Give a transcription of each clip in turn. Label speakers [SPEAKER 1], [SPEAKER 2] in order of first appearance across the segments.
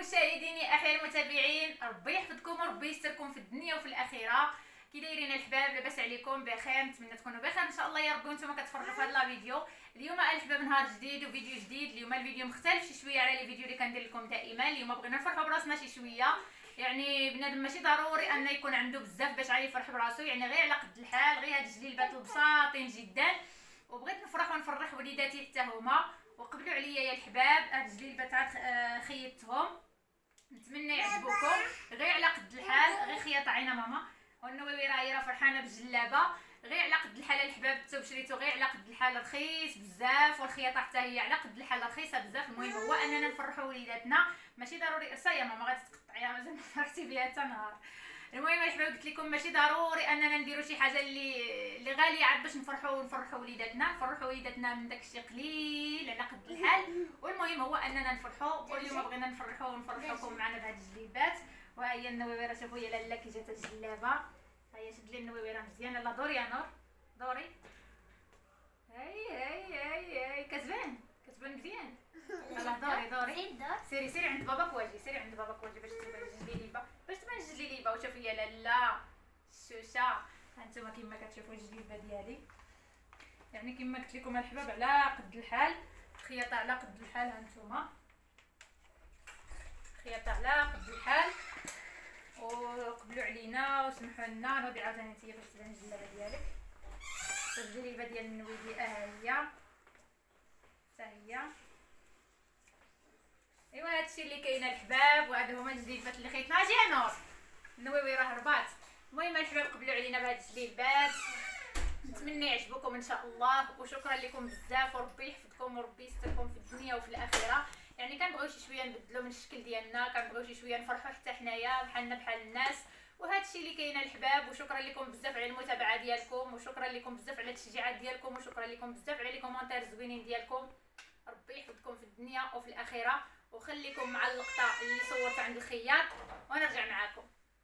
[SPEAKER 1] مشاهديني احياء المتابعين، ربي يحفظكم وربي يستركم في الدنيا وفي الاخره. كي دايرين الحباب؟ لاباس عليكم؟ بخير، نتمنى تكونوا بخير ان شاء الله يا ربي وانتم كتفرجوا في هذا الفيديو. اليوم الحباب نهار جديد وفيديو جديد. اليوم الفيديو مختلف شي شويه على الفيديو اللي كندير لكم دائما. اليوم بغينا نفرحوا براسنا شي شويه، يعني بنادم ماشي ضروري ان يكون عنده بزاف باش يفرح براسو، يعني غير على قد الحال، غير هاد الجليلبات البساطين جدا. وبغيت نفرح ونفرح وليداتي حتى هما، وقبلوا عليا يا الحباب. هاد الجليلبات عاد خيطتهم، نتمنى يعجبوكم. غير على قد الحال، غير خياطه عينا ماما. والنويوي راه فرحانه بالجلابه، غير على قد الحال الحباب. حتى شريتو غير على قد الحال، رخيص بزاف، والخياطه حتى هي على قد الحال رخيصه بزاف. المهم هو اننا نفرحوا وليداتنا، ماشي ضروري يا ماما غادي تقطعيها مازال ما فرحتي بها حتى نهار. المهم الحباب قلت لكم ماشي ضروري اننا نديروا شي حاجه اللي غاليه عاد باش نفرحوا وليداتنا من داكشي قليل على قد الحال. والمهم هو اننا نفرحوا، واليوم بغينا نفرحوا ونفرحوكم معنا بهاد الجليبات. وها هي النويويره، شوفوا يا لاله كي جات الجلابه. ها هي شد لي النويويره مزيان. يلا دوري يا نور، دوري. هاي كتبان مزيان. يلا دوري سيري عند باباك واجي، باش تبان الجليبه، وشوفي يا لاله الشوشه. هانتوما كما كتشوفوا الجليبه ديالي، يعني كما قلت لكم الحباب على قد الحال، خياطه على قد الحال. هانتوما خياطه على قد الحال، وقبلوا علينا وسمحوا لنا. نوضي عاوتاني انتيا باش تبان الجلابه ديالك. الجليبه ديال النويدي هي ايوا هادشي اللي كاين الحباب. وهذا هما الجليبات اللي خيطنا. اجي يا نور، النويوي راه هربات. المهم الحباب قبلوا علينا بهاد الجليبات، نتمنى يعجبوكم ان شاء الله. وشكرا لكم بزاف، وربي يحفظكم وربي يستركم في الدنيا وفي الاخره. يعني كنبغيو شي شويه نبدلوا من الشكل ديالنا، كنبغيو شي شويه نفرحوا حتى حنايا بحالنا بحال الناس. وهذا الشيء اللي كاين الحباب. وشكرا لكم بزاف على المتابعه ديالكم، وشكرا لكم بزاف على التشجيعات ديالكم، وشكرا لكم بزاف على لي كومونتير زوينين ديالكم. ربي يحفظكم في الدنيا وفي الاخره. وخليكم مع اللقطه اللي صورتها عند الخياط ونرجع معاكم.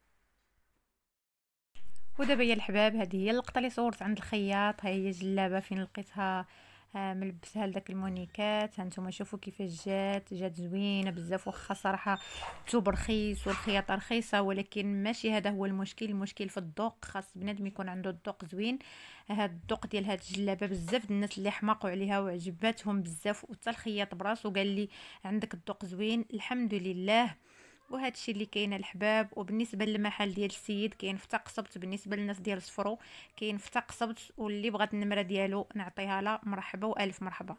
[SPEAKER 2] ودابا يا الحباب هذه هي اللقطه اللي صورت عند الخياط. ها هي جلابه فين لقيتها ملبسها لداك المونيكات. هانتوما شوفوا كيفاش جات زوينه بزاف. واخا صراحه الثوب رخيص والخياطه رخيصه، ولكن ماشي هذا هو المشكل. المشكل في الذوق، خاص بنادم يكون عنده الذوق زوين. هاد الذوق ديال هاد الجلابه بزاف الناس اللي حماقوا عليها وعجباتهم بزاف، وحتى الخياط براسو قال لي عندك الذوق زوين. الحمد لله. وهذا الشيء اللي كاين الحباب. وبالنسبه للمحل ديال السيد كاين في تقصبت، بالنسبه للناس ديال صفرو كاين في تقصبت، واللي بغات النمره ديالو نعطيها لها. مرحبا والف مرحبا.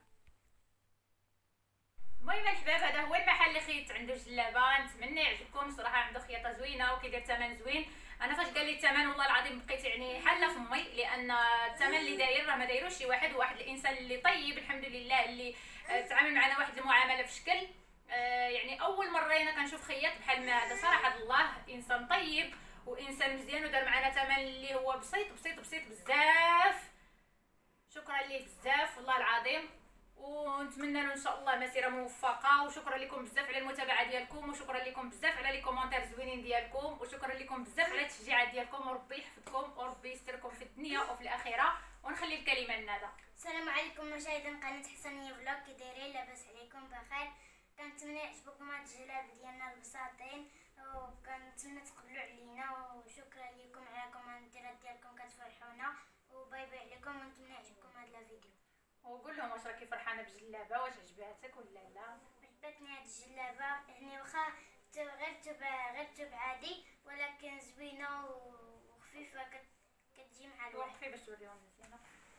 [SPEAKER 1] المهم الحباب هذا هو المحل اللي خيطت عنده جلابه، نتمنى يعجبكم. صراحه عنده خياطه زوينه وكيدير ثمن زوين. انا فاش قال لي الثمن والله العظيم بقيت يعني حله فمي، لان الثمن اللي داير راه ما دايروش شي واحد. واحد الانسان اللي طيب الحمد لله، اللي تعامل معنا واحد المعامله في شكل يعني اول مره انا كنشوف خياط بحال ما هذا. صراحه الله انسان طيب وانسان مزيان، ودار معنا ثمن اللي هو بسيط بزاف. شكرا ليه بزاف والله العظيم، ونتمنى له ان شاء الله مسيره موفقه. وشكرا لكم بزاف على المتابعه ديالكم، وشكرا لكم بزاف على لي كومونتير زوينين ديالكم، وشكرا لكم بزاف على التشجيعات ديالكم. وربي يحفظكم وربي يستركم في الدنيا وفي الاخره. ونخلي الكلمه لندى.
[SPEAKER 3] السلام عليكم مشاهدين قناه حسنيه فلوق، كي دايرين؟ لاباس عليكم؟ بخير. كنتمنى يعجبكم هاد الجلاب ديالنا البساطين، وكنتمنى تقبلوا علينا. وشكرا لكم على الكومنتيرات ديالكم كتفرحونا. وباي باي عليكم، ونتمنى يعجبكم هاد الفيديو.
[SPEAKER 1] وقول لهم واش راكي فرحانه بالجلابه، واش عجباتك ولا لا؟
[SPEAKER 3] عجبتني هاد الجلابه، يعني واخا غير توب عادي، ولكن زوينه وخفيفه، كتجي مع الواحد.
[SPEAKER 1] وقفي باش توريهم مزيان.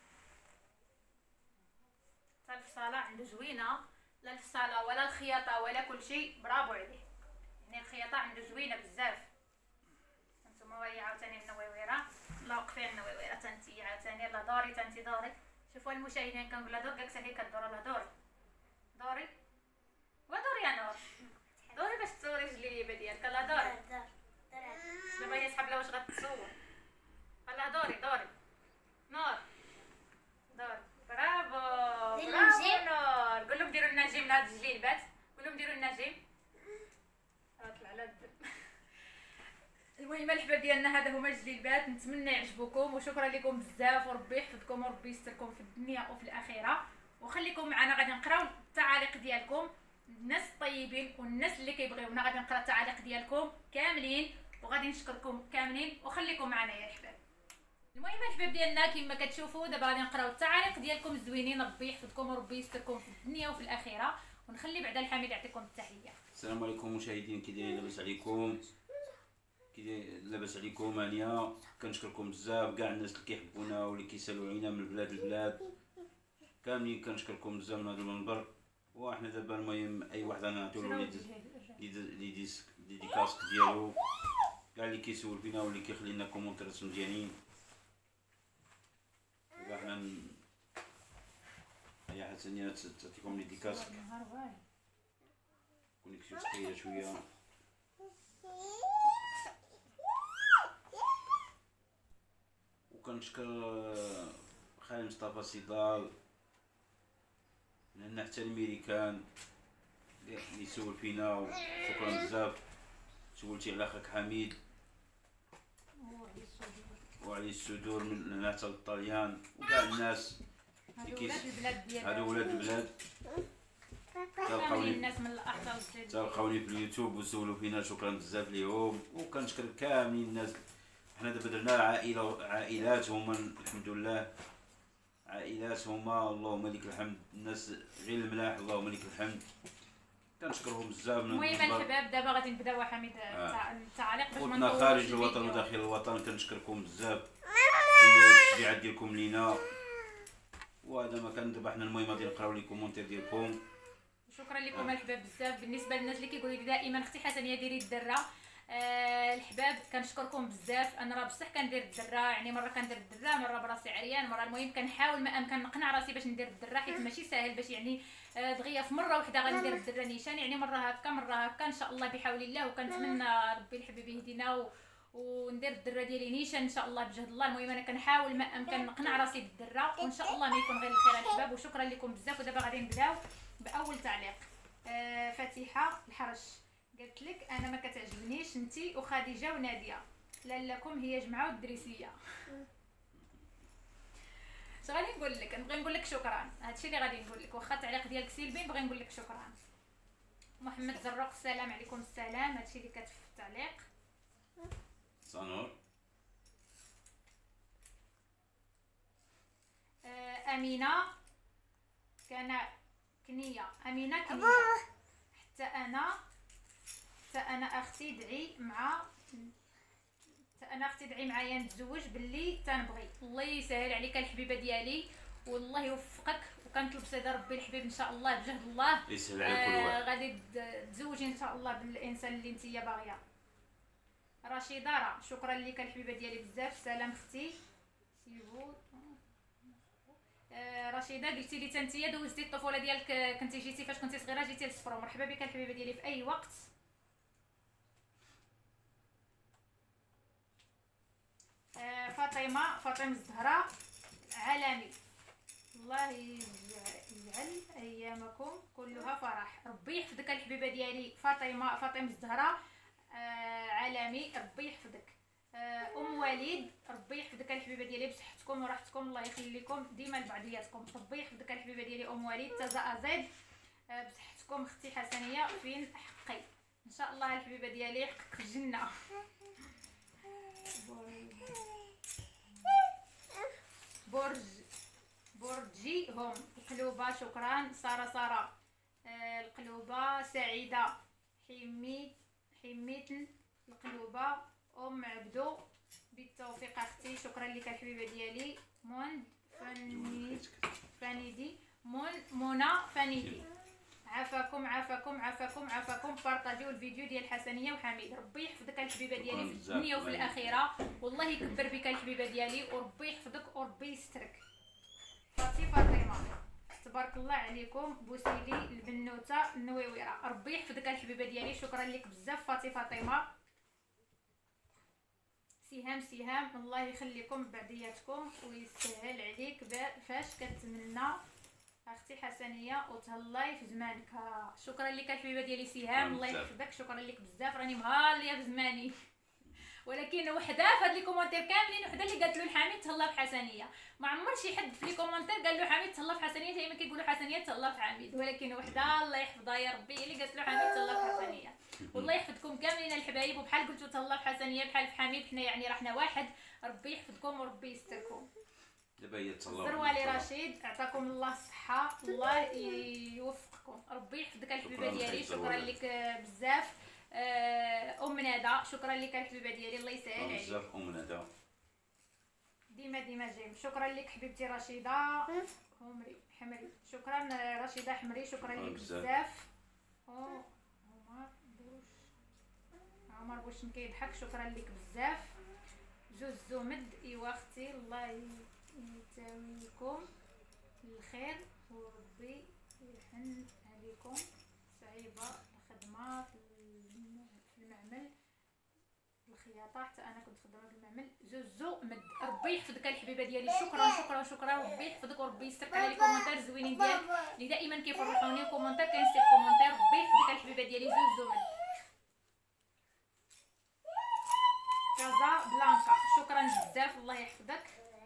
[SPEAKER 1] حتى الفصاله عنده زوينه، لا الفصاله ولا الخياطه ولا كل شيء، برافو عليه. يعني الخياطه عنده زوينه بزاف. نتوما وهي عاوتاني النويويره. لا وقفي النويويره تانتي عاوتاني. يلا دوري تانتي دوري. شوفوا المشاهدين كنقول لها دور، داك هي كدور لها دوري ودوري يا نور. دوري باش تصوري الجليبه ديالك. يلا دوري. دابا هي صحاب لها واش غتصور. يلا دوري نور، دوري. برافو نور. قول لهم ديروا لنا جيم لهاد الجليبات، قول لهم ديروا لنا جيم. طلع على الدم. المهم الحباب ديالنا هذا هما الجليبات، نتمنى يعجبوكم. وشكرا لكم بزاف، وربي يحفظكم وربي يستركم في الدنيا وفي الاخره. وخليكم معنا غادي نقراو التعاليق ديالكم. الناس الطيبين والناس اللي كيبغيونا. غادي نقرا التعاليق ديالكم كاملين وغادي نشكركم كاملين وخليكم معنا يا الحباب. المهم الحباب ديالنا كما كتشوفوا دابا غادي نقراو التعاليق ديالكم الزوينين. ربي يحفظكم وربي يستركم في الدنيا وفي الاخره. ونخلي بعدا الحميد يعطيكم التحيه.
[SPEAKER 4] السلام عليكم مشاهدين، كي دايرين؟ لاباس عليكم؟ لاباس عليكم؟ هانيه كنشكركم بزاف كاع الناس اللي كيحبونا واللي كيسالوا علينا من البلاد كاملين. كنشكركم بزاف من هذا المنبر. وحنا دابا المهم اي واحد انا نعطيو ديديكاس ديالو كاع اللي كيسول فينا واللي كيخلي لنا كومونتيرات مزيانين. دابا حنا هيا حسنيه تعطيكم ديديكاس. كونيكسيون ثقيله شويه. وكنشكر خالي مصطفى سيدال لان حتى الميريكان اللي يسول فينا. شكرا بزاف. سولتي على اخاك حميد وعلي السدور من حتى الطليان وكاع الناس هادو ولاد البلاد
[SPEAKER 1] الناس من الاحضان
[SPEAKER 4] تلقاوني في اليوتيوب وسولوا فينا. شكرا بزاف ليهم. وكنشكر كاملين الناس. حنا دابا درنا عائلات هما الحمد لله، عائلات هما اللهم لك الحمد. الناس غير الملاح اللهم لك الحمد. كنشكرهم بزاف. من
[SPEAKER 1] المهم الحباب دابا غادي نبداو حميد التعاليق باش ما
[SPEAKER 4] نطولوش. خارج الوطن وداخل الوطن كنشكركم بزاف على التشجيعات ديالكم لينا. وهذا ما كان. دابا حنا المهم غادي نقراو لي كومونتير ديالكم.
[SPEAKER 1] شكرا لكم الحباب بزاف. بالنسبه للناس اللي كيقولوا لي دائما اختي حسنيه ديري الدره، الحباب كنشكركم بزاف. انا راه بصح كندير الدره، يعني مره كندير الدره مره براسي عريان مره. المهم كنحاول ما امكن نقنع راسي باش ندير الدره، حيت ماشي ساهل باش يعني دغيا في مره واحده غندير الدره نيشان. يعني مره هكا مره هكا ان شاء الله بحول الله. وكنتمنى ربي الحبيب يهدينا وندير الدره ديالي نيشان ان شاء الله بجهد الله. المهم انا كنحاول ما امكن نقنع راسي بالدره وان شاء الله ما يكون غير الخير الحباب. وشكرا لكم بزاف. ودابا غادي نبداو باول تعليق. فاتحه الحرش قالت لك انا ما كتعجبنيش انتي وخديجه وناديه، لعلكم هي جمعه والدريسيه. اش غادي نقول لك؟ نبغي نقول لك شكرا. هادشي اللي غادي نقول لك. واخا التعليق ديالك سلبي نبغي نقول لك شكرا. محمد زروق السلام عليكم. السلام. هادشي اللي كاتب في التعليق.
[SPEAKER 4] صنور.
[SPEAKER 1] امينه كنيه. امينه كنيه. حتى انا اختي دعي معايا نتزوج باللي تنبغي. الله يسهل عليك الحبيبه ديالي والله يوفقك. وكنطلب سيدي ربي الحبيب ان شاء الله بجهد الله
[SPEAKER 4] يسهل على كل واحد.
[SPEAKER 1] غادي تزوجي ان شاء الله بالانسان اللي نتيا باغيه. رشيده شكرا لك الحبيبه ديالي بزاف. سلام اختي سيبو. رشيده قلتي لي تنتيا دوزتي الطفوله ديالك، كنتي جيتي فاش كنتي صغيره جيتي للصفر. مرحبا بك الحبيبه ديالي في اي وقت. فاطمه الزهراء عالمي. الله يجعل ايامكم كلها فرح. ربي يحفظك الحبيبه ديالي فاطمه الزهراء عالمي. ربي يحفظك. ام وليد ربي يحفظك الحبيبه ديالي بصحتكم وراحتكم. الله يخليكم ديما لبعضياتكم. ربي يحفظك الحبيبه ديالي ام وليد. تزا بصحتكم. اختي حسنيه فين حقي ان شاء الله الحبيبه ديالي حقك في الجنه. برجي هم القلوبه. شكرا. ساره القلوبه. سعيده حميت القلوبه. ام عبدو بالتوفيق اختي. شكرا لك الحبيبه ديالي. منى فنيدي. عافاكم. بارطاجيو الفيديو ديال حسنيه وحميد. ربي يحفظك الحبيبه ديالي في الدنيا وفي الاخره. والله يكبر بك الحبيبه ديالي وربي يحفظك وربي يسترك. فاطمه تبارك الله عليكم. بوسيلي البنوته النويويره. ربي يحفظك الحبيبه ديالي. شكرا لك بزاف فاطمه. سهام الله يخليكم بعضياتكم ويسهل عليك فاش كتمنى اختي حسنيه وتهلاي في زمانك. شكرا لك الحبيبه ديالي سهام. الله يحفظك. شكرا لك بزاف. راني مهاليه في زماني ولكن وحده في هاد لي كومونتير كاملين، وحده اللي قالت له الحميد تهلا في حسنيه. ما عمر شي حد في لي كومونتير قال له حميد تهلا في حسنيه، دائما كيقولوا حسنيه تهلا في حميد، ولكن وحده الله يحفظها يا ربي اللي قالت له حميد تهلا في حسنيه. والله يحفظكم كاملين الحبايب، وبحال قلتوا تهلا في حسنيه بحال في حميد، حنا يعني راحنا واحد. ربي يحفظكم وربي يستركم.
[SPEAKER 4] دابا هي تصلوا
[SPEAKER 1] زروالي رشيد اعطاكم الله الصحه، الله يوفقكم، ربي يحفظك الحبيبه ديالي. شكرا لك بزاف. ام ندى شكرا لك الحبيبه ديالي، الله يسهل عليك
[SPEAKER 4] بزاف ام ندى.
[SPEAKER 1] ديما جيم. شكرا لك حبيبتي رشيده حمري. شكرا رشيده حمري، شكرا لك بزاف. عمر بوش كيضحك، شكرا لك بزاف. زوزو مد ايوا اختي، الله يتاويكم الخير وربي يحن عليكم. صعيبه الخدمه في المعمل الخياطه، حتى انا كنت خدامه في المعمل. زوزو مد ربي يحفظك الحبيبه ديالي. شكرا ربي يحفظك وربي يسترك على لي كومونتير زوينين ديالك اللي دائما كيفرحوني. كومونتير كينسيب كومونتير، ربي يحفظك الحبيبه ديالي. زوزو مد كازا بلانكا شكرا بزاف، الله يحفظك.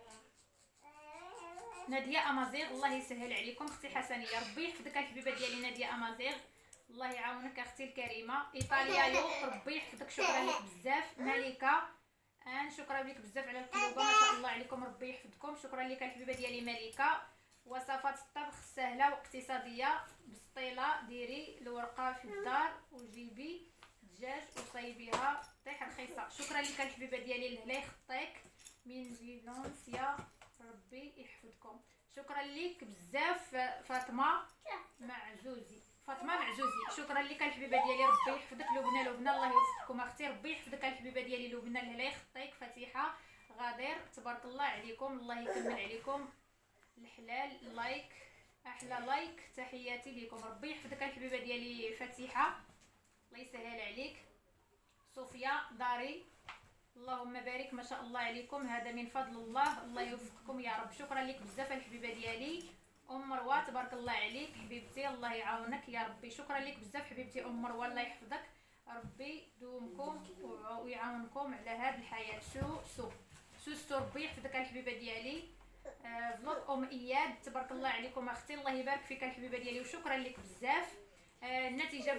[SPEAKER 1] ناديه امازيغ الله يسهل عليكم. اختي حسنيه ربي يحفظك الحبيبه ديالي. ناديه امازيغ الله يعاونك اختي الكريمه. ايطاليا يو ربي يحفظك، شكرا لك بزاف. ملكه شكرا لك بزاف على القلوبه، ما شاء الله عليكم، ربي يحفظكم. شكرا لك الحبيبه ديالي ملكه. وصفات الطبخ سهله واقتصاديه بسطيله، ديري الورقه في الدار وجيبي دجاج وصايبيها طيح رخيصه. شكرا لك الحبيبه ديالي الهلاي خطيك من فالنسيا، ربي يحفظكم. شكرا لك بزاف فاطمه معزوزي. شكرا لك الحبيبه ديالي، ربي يحفظك. لبنى الله يوفقكم اختي، ربي يحفظك الحبيبه ديالي. لبنى الهلاي خطيك. فتيحه غادير تبارك الله عليكم، الله يكمل عليكم الحلال. لايك احلى لايك، تحياتي ليكم، ربي يحفظك الحبيبه ديالي. فتيحه الله يسهل عليك. صوفيا داري اللهم بارك، ما شاء الله عليكم، هذا من فضل الله، الله يوفقكم يا رب. شكرا لك بزاف الحبيبه ديالي. ام مروه تبارك الله عليك حبيبتي، الله يعاونك يا ربي. شكرا لك بزاف حبيبتي ام مروه، الله يحفظك، ربي يدومكم ويعاونكم على هذه الحياه. سو ربي يحفظك الحبيبه ديالي. فلوق ام اياد تبارك الله عليكم اختي، الله يبارك فيك الحبيبه ديالي، وشكرا لك بزاف. النتيجه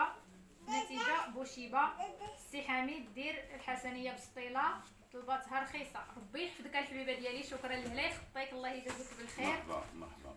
[SPEAKER 1] بوشيبه. سي حميد دير الحسنيه بسطيله طلباتها رخيصه، ربي يحفظك الحبيبه ديالي. شكرا لهلاك خطيك، الله يجازيك بالخير.
[SPEAKER 4] مرحبا.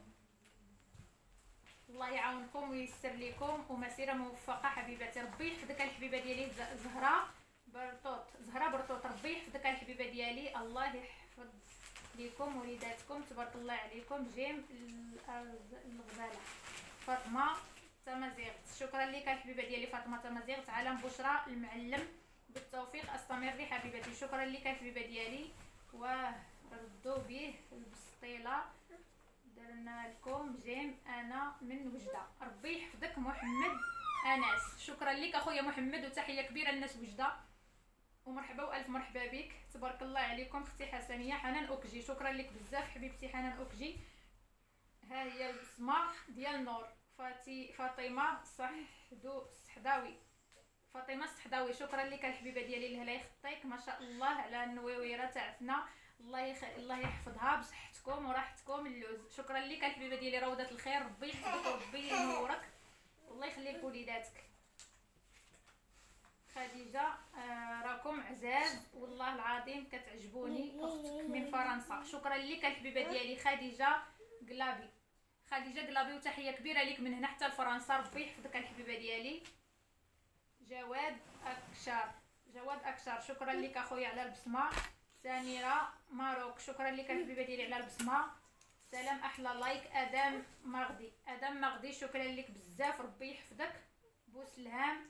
[SPEAKER 1] الله يعاونكم وييسر لكم ومسيره موفقه حبيبتي، ربي يحفظك الحبيبه ديالي. زهره برطوط ربي يحفظك الحبيبه ديالي، الله يحفظ لكم وليداتكم تبارك الله عليكم. جيم الغزاله. فاطمه تمازيغ شكرا لك الحبيبه ديالي. فاطمه تمازيغ عالم بشرى المعلم بالتوفيق، استمري حبيبتي. شكرا لك الحبيبه ديالي. وردوا به البسطيله درنا لكم جيم انا من وجده، ربي يحفظك. محمد انس شكرا لك اخويا محمد، وتحيه كبيره للناس وجده، ومرحبا والف مرحبا بك، تبارك الله عليكم. اختي حسنيه حنان اوكجي شكرا لك بزاف حبيبتي حنان اوكجي. ها هي البسمه ديال نور. فاطمه الصحداوي شكرا لك الحبيبه ديالي. الهلا يخطيك، ما شاء الله على النويويره تاعتنا، الله يحفظها بصحتكم وراحتكم اللوز. شكرا لك الحبيبه ديالي روضه الخير، ربي يحفظك وربي ينورك والله يخلي لك وليداتك. خديجه راكم عزاز والله العظيم كتعجبوني، اختك من فرنسا. شكرا لك الحبيبه ديالي خديجه قلابي وتحيه كبيره لك من هنا حتى لفرنسا، ربي يحفظك الحبيبه ديالي. جواد اكشار شكرا لك اخويا على البسمه. سميره ماروك شكرا لك الحبيبه ديالي على البسمه. سلام احلى لايك. ادم مغدي شكرا لك بزاف، ربي يحفظك. بوسلهام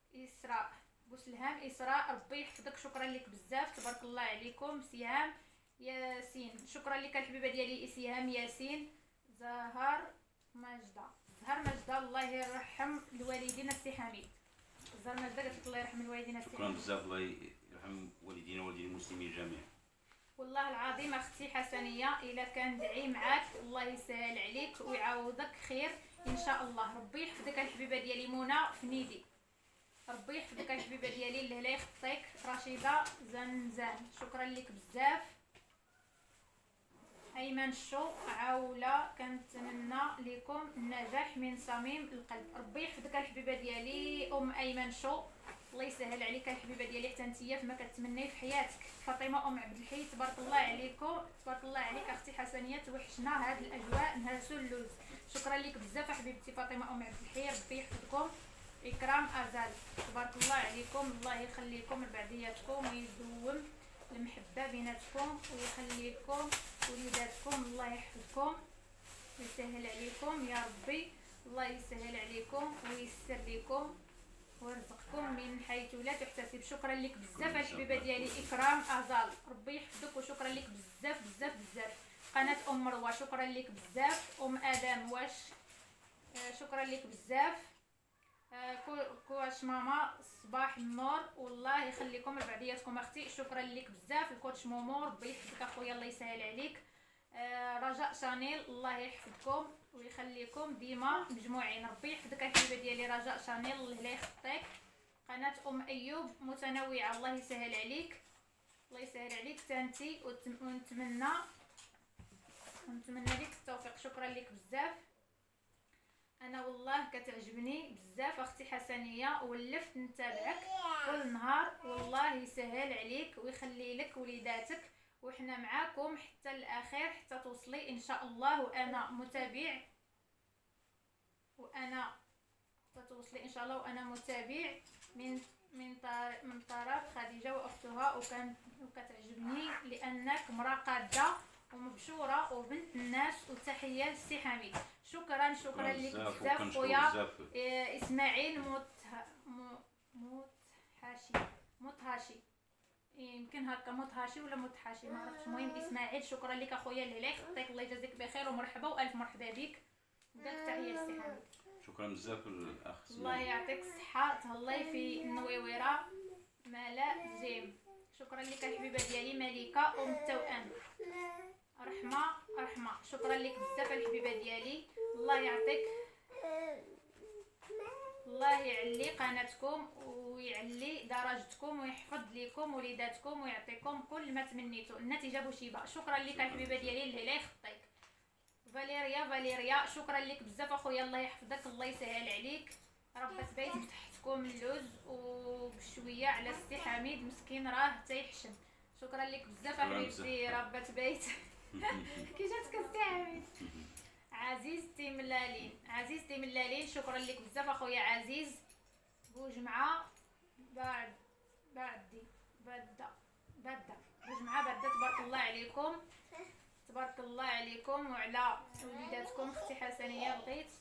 [SPEAKER 1] اسراء ربي يحفظك، شكرا لك بزاف، تبارك الله عليكم. سهام ياسين شكرا لك الحبيبه ديالي. سهام ياسين. زهر ماجده الله يرحم الوالدين السي حميد. زهر ماجده قالت لك الله يرحم الوالدين السي حميد.
[SPEAKER 4] شكرا بزاف، الله يرحم والدينا ووالدين المسلمين جميعا.
[SPEAKER 1] والله العظيم اختي حسنيه الا كان دعي معاك الله يسهل عليك ويعوضك خير ان شاء الله، ربي يحفظك الحبيبه ديالي. منى فنيدي ربي يحفظك الحبيبه ديالي. اللي يخطيك رشيده زنزان، شكرا لك بزاف. ايمن الشو عاوله، كنتمنى لكم النجاح من صميم القلب. ربي يحفظك الحبيبه ديالي ام ايمن شو، الله يسهل عليك الحبيبه ديالي حتى نتيا فما كتمني في حياتك. فاطمه ام عبد الحي، تبارك الله عليكم، تبارك الله عليك اختي حسنيه، توحشنا هاد الاجواء نهرسوا اللوز. شكرا لك بزاف حبيبتي فاطمه ام عبد الحي، ربي يحفظكم. اكرام ازال، تبارك الله عليكم، الله يخليكم لبعضياتكم ويدوم المحبه بيناتكم ويخليكم وليداتكم، الله يحفظكم ويسهل عليكم يا ربي، الله يسهل عليكم ويسر لكم ويرزقكم من حيث لا تحتسب. شكرا لك بزاف الحبيبه ديالي اكرام ازال، ربي يحفظك وشكرا لك بزاف بزاف بزاف. قناه ام مروه شكرا لك بزاف. ام ادم واش شكرا لك بزاف. كوتش ماما صباح النور، والله يخليكم لبعضياتكم اختي، شكرا لك بزاف. الكوتش مومو ربي يحفظك اخويا، الله يسهل عليك. رجاء شانيل الله يحفظكم ويخليكم ديما مجموعين، ربي يحفظك الحبيبه ديالي رجاء شانيل، الله يخطيك. قناه ام ايوب متنوعه، الله يسهل عليك، الله يسهل عليك تانتي، ونتمنى لك التوفيق. شكرا لك بزاف. انا والله كتعجبني بزاف اختي حسنيه، ولفت نتابعك كل نهار، والله يسهل عليك ويخلي لك وليداتك، وحنا معاكم حتى الاخير حتى توصلي ان شاء الله. وانا متابع، وانا حتى توصلي ان شاء الله، وانا متابع من طرف خديجه واختها، وكتعجبني لانك مراه قاده ومبشوره وبنت الناس. وتحيه لسي حميد. شكرا لك بزاف خويا اسماعيل متهاشي، يمكن هكا متهاشي ولا متحاشي ما عرفتش، المهم اسماعيل شكرا لك اخويا اللي يخطيك، الله يجازيك بخير ومرحبا والف مرحبا بك. بدات تحيه لسي حميد.
[SPEAKER 4] شكرا بزاف الاخ
[SPEAKER 1] الله يعطيك الصحه، تهلاي في النويوره. ملاء زيم شكرا لك الحبيبه ديالي. مليكه ام التوأم. رحمه شكرا لك بزاف الحبيبه ديالي، الله يعطيك، الله يعلي قناتكم ويعلي درجتكم ويحفظ لكم وليداتكم ويعطيكم كل ما تمنيتوا. النتيجه بوشيبه. شكرا لك الحبيبه ديالي اللي لا يخطيك. فاليريا شكرا لك بزاف اخويا، الله يحفظك، الله يسهل عليك. ربة بيت تحتكم اللوز وبشويه على السي حميد مسكين راه تيحشم. شكرا لك بزاف حبيبتي ربة بيت. كي جاتك السي حميد. عزيز تيملالين شكرا لك بزاف اخويا عزيز. بوجمعه بوجمعه تبارك الله عليكم، تبارك الله عليكم وعلى وليداتكم. اختي حسنيه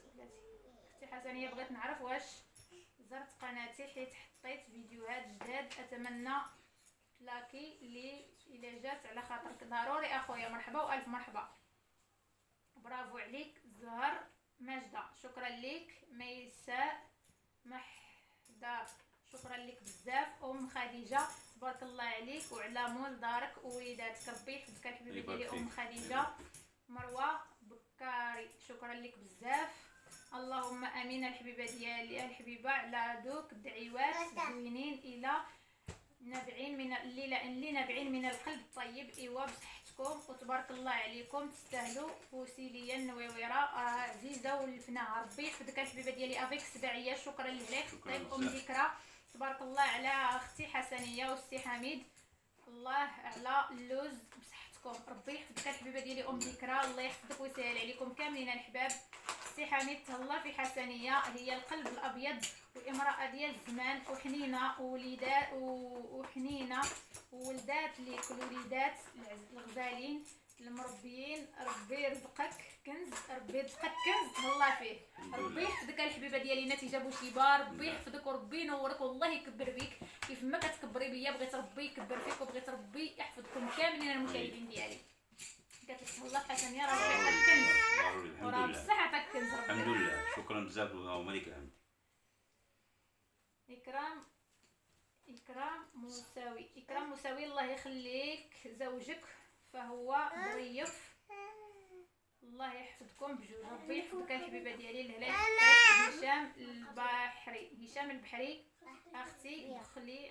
[SPEAKER 1] بغيت نعرف واش زرت قناتي حيت حطيت فيديوهات جداد، اتمنى تلاكي لي الا جات على خاطرك. ضروري اخويا، مرحبا والف مرحبا، برافو عليك. زهر ماجده شكرا لك. ميساء محدار شكرا لك بزاف. ام خديجه تبارك الله عليك وعلى مول دارك ووليداتك، ربي يحفظك الحبيبه ديالي ام خديجه. مروه بكاري شكرا لك بزاف. اللهم امين الحبيبه ديالي الحبيبه على دوك الدعوات زوينين الى نابعين من اللي نابعين من القلب الطيب. ايوا بصحتكم وتبارك الله عليكم، تستاهلوا. بوسيليه النويوره عزيزه والفناها، ربي يحفظك الحبيبه ديالي. افيك سباعيه شكرا لك. طيب ام ذكرى تبارك الله على اختي حسنيه والسي حميد، الله على اللوز بصحتكم، ربي يحفظك الحبيبه ديالي ام ذكرى، الله يحفظك ويسهل عليكم كاملين الحباب. السي حميد تهلا في حسنيه، هي القلب الابيض وامراه ديال الزمان وحنينه وولدات ليك الوليدات الغزالين المربيين، ربي يرزقك كنز، ربي يرزقك كنز تهلا فيه، ربي يحفظك الحبيبه ديالي. نتيجه بوشيبه ربي يحفظك وربي ينورك والله يكبر بك كيف ما كتكبري بيا، بغيت ربي يكبر فيك وبغيت ربي يحفظكم كاملين المشاهدين ديالي. قالت لك تهلا في حسنيه راه يعطيك كنز وراه بصح عطاك كنز ربي.
[SPEAKER 4] الحمد لله شكرا بزاف ومالك الحمد.
[SPEAKER 1] إكرام مساوي الله يخليك زوجك فهو ضيف، الله يحفظكم بجوج. ربي يحفظك الحبيبه ديالي الهلا. هشام البحري اختي، دخلي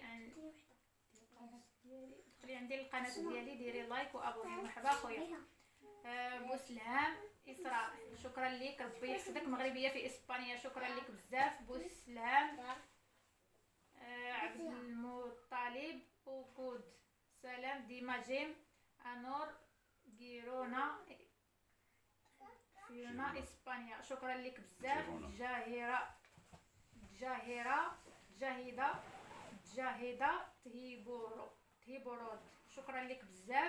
[SPEAKER 1] عندي القناه ديالي، ديري لايك وابوني. مرحبا خويا. بوسلهام اسراء، شكرا لك، ربي يحفظك. مغربيه في اسبانيا، شكرا لك بزاف بوسلهام. عبد المطلب وكود، سلام ديما جيم. انور جيرونا فيونا اسبانيا، شكرا لك بزاف. جاهده تهيبورود، شكرا لك بزاف.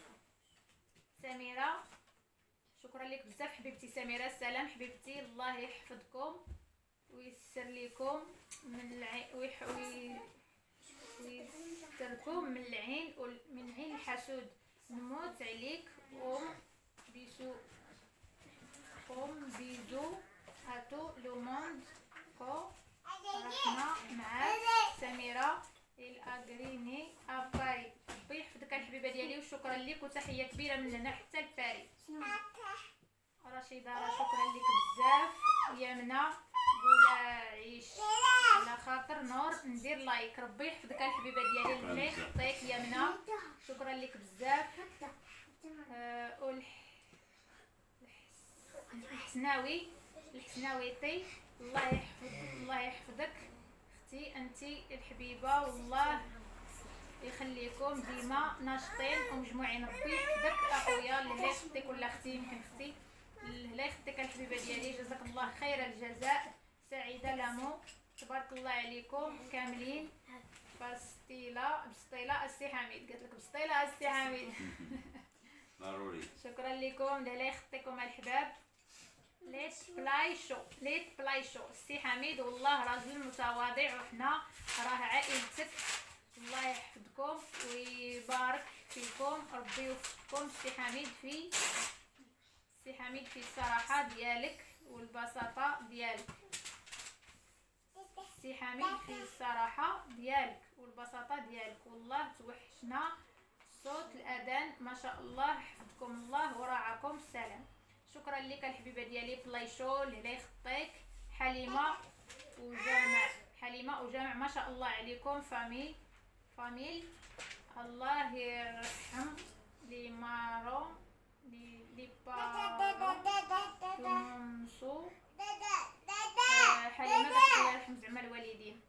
[SPEAKER 1] سميره، شكرا لك بزاف حبيبتي سميره. السلام حبيبتي، الله يحفظكم ويسر لكم من العين ويستركم من العين الحسود. نموت عليك بيزو اتو لو موند كو. رحمه معاك سميره الاغريني اباري. ربي يحفظك الحبيبه ديالي وشكرا لك وتحيه كبيره من هنا حتى لباريس. رشيده شكرا لك بزاف. يمنى بولاعيش، على خاطر نور ندير لايك. ربي يحفظك الحبيبه ديالي اللي يعطيك يمنى، شكرا لك بزاف. الحسناويتي، الله يحفظك اختي انتي الحبيبه، والله يخليكم ديما ناشطين ومجموعين. ربي يحفظك اخويا اللي يخطيك ولا اختي، يمكن اختي الله يخطيك الحبيبه ديالي، جزاك الله خير الجزاء. سعيده لامو، تبارك الله عليكم كاملين. بسطيله السي حميد، قالت لك بسطيله السي حميد.
[SPEAKER 4] ضروري.
[SPEAKER 1] شكرا لكم، الله يخطيكم الحباب. ليت بلاي شو السي حميد، والله راجل متواضع وحنا راه عائلتك. الله يحفظكم ويبارك فيكم، ربي يوفقكم. السي حميد في الصراحه ديالك والبساطه ديالك. السي حميد في الصراحه ديالك والبساطه ديالك، والله توحشنا صوت الاذان ما شاء الله. حفظكم الله ورعاكم. السلام. شكرا لك الحبيبه ديالي. بلاي شو اللي يخطيك. حليمه وجامع ما شاء الله عليكم. فاميل الله يرحم لي مارو لي بارونسو. حليمه الله يرحم زعما الوالدين.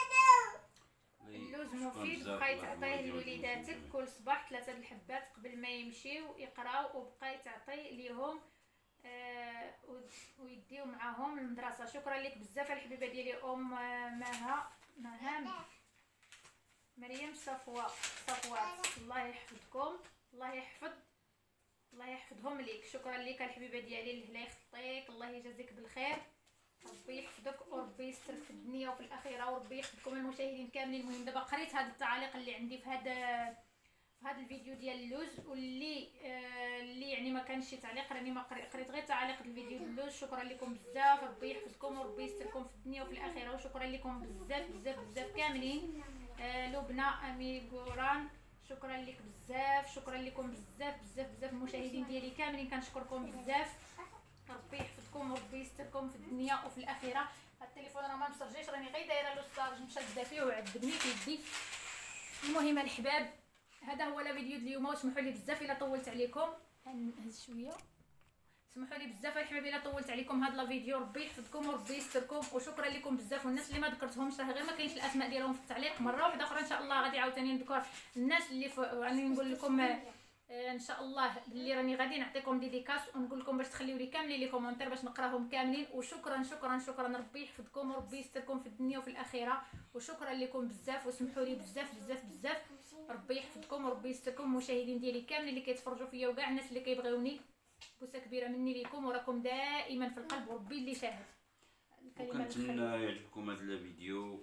[SPEAKER 1] اللوز مفيد، بقاي تعطيه لوليداتك كل صباح 3 الحبات قبل ما يمشيو يقراو، وبقاي تعطي ليهم ويديو معاهم المدرسه. شكرا لك بزاف الحبيبه ديالي. مهام مريم صفوات، الله يحفظكم، الله يحفظهم ليك. شكرا لك الحبيبه ديالي، الله يخطيك، الله يجازيك بالخير، ربي يحفظك وربي يسترك في الدنيا وفي الاخره، وربي يحفظكم المشاهدين كاملين. المهم دابا قريت هذا التعليق اللي عندي في هذا الفيديو ديال اللوز، واللي يعني ما كانش شي تعليق، راني ما قريت غير تعليق الفيديو ديال اللوز. شكرا لكم بزاف، ربي يحفظكم وربي يستركم في الدنيا وفي الاخره، وشكرا لكم بزاف بزاف بزاف كاملين. لبنى اميغوران، شكرا لك بزاف، شكرا لكم بزاف بزاف بزاف المشاهدين ديالي كاملين، كنشكركم بزاف. ربي يحفظكم وربي يستركم في الدنيا وفي الاخره. التليفون راه ما مسرجيش، راني غير دايره له الشارج مشاده فيه وعذبني في يدي. المهم الحباب، هذا هو الفيديو ديال اليوم، وسمحوا لي بزاف الا طولت عليكم، نهز شويه، سمحوا لي بزاف الحباب الا طولت عليكم هذا الفيديو. ربي يحفظكم وربي يستركم، وشكرا لكم بزاف. والناس اللي ما ذكرتهمش راه غير ما كاينش الاسماء ديالهم في التعليق، مره واحده اخرى ان شاء الله غادي عاوتاني نذكر الناس اللي راني نقول لكم ان شاء الله باللي راني غادي نعطيكم ديديكاس، ونقول لكم باش تخليو لي كاملين لي كومونتير باش نقراهم كاملين. وشكرا شكرا شكرا، ربي يحفظكم وربي يستركم في الدنيا وفي الاخره، وشكرا لكم بزاف، وسمحوا لي بزاف بزاف بزاف. ربي يحفظكم وربي يستركم المشاهدين ديالي كاملين اللي كيتفرجوا فيا، وكاع الناس اللي كيبغيوني. بوسه كبيره مني ليكم، وراكم دائما في القلب، وربي اللي شاهد.
[SPEAKER 4] وكنتمنى يعجبكم هذا الفيديو،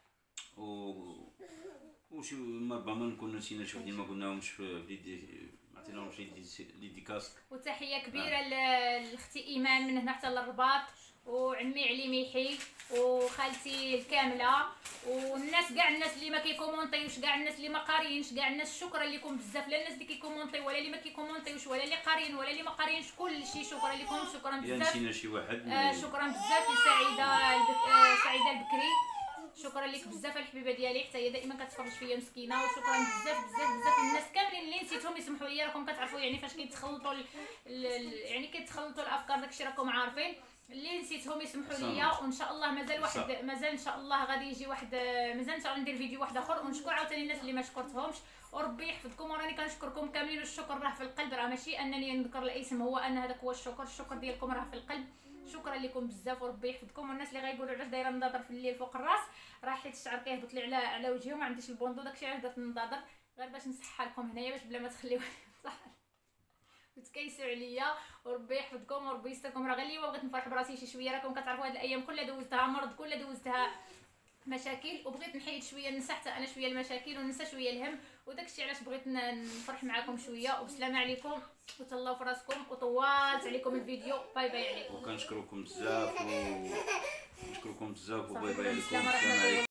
[SPEAKER 4] وشي ربما نكون نسينا شي وحدين ما قلناهمش ما عطيناهمش ديديكاس.
[SPEAKER 1] وتحيه كبيره لاختي ايمان من هنا حتى للرباط، وعمي علي ميحي وخالتي الكامله والناس كاع الناس اللي ما كيكومونطيوش، كاع الناس اللي ما قاريينش، كاع الناس شكرا لكم بزاف، لا الناس اللي كيكومونطي ولا اللي ما كيكومونطيوش ولا اللي قاريين ولا اللي ما قاريينش، كلشي شكرا لكم، شكرا بزاف.
[SPEAKER 4] نسينا شي واحد
[SPEAKER 1] شكرا بزاف سعيده البكري، شكرا لك بزاف الحبيبه ديالي، حتى هي دائما كتفرج فيا مسكينه، وشكرا بزاف بزاف بزاف الناس كاملين اللي نسيتهم يسمحوا لي، راكم كتعرفوا يعني فاش كيتخلطوا يعني كيتخلطوا الافكار داكشي راكم عارفين، اللي نسيتهم يسمحوا لي. وان شاء الله مازال ان شاء الله غادي يجي واحد، مازال ان شاء الله ندير فيديو واحد اخر، ونشكر عاوتاني الناس اللي ما شكرتهمش، وربي يحفظكم، وراني كنشكركم كاملين، والشكر راه في القلب، راه ماشي انني نذكر الاسم، هو ان هذاك هو الشكر ديالكم راه في القلب، شكرا لكم بزاف، وربي يحفظكم. والناس اللي غايقولوا علاش دايره النظاظر في الليل فوق الراس، راه حيت الشعر كيهبط لي على وجهي وما عنديش البوندو، داكشي علاش درت النظاظر، غير باش نصحها لكم هنايا باش بلا ما تخليوني وتكيسوا عليا، وربي يحفظكم وربي يستركم. راه غير اليوم بغيت نفرح براسي شي شويه، راكم كتعرفوا هاد الايام كلها دوزتها مرض، كلها دوزتها مشاكل، وبغيت نحيد شويه، ننسى حتى انا شويه المشاكل وننسى شويه الهم، وداكشي علاش بغيت نفرح معكم شويه. وبسلامه عليكم وتهلاو في راسكم، وطولت عليكم الفيديو، باي باي عليكم،
[SPEAKER 4] وكنشكركم بزاف وباي باي عليكم،
[SPEAKER 1] السلام
[SPEAKER 4] السلام عليكم.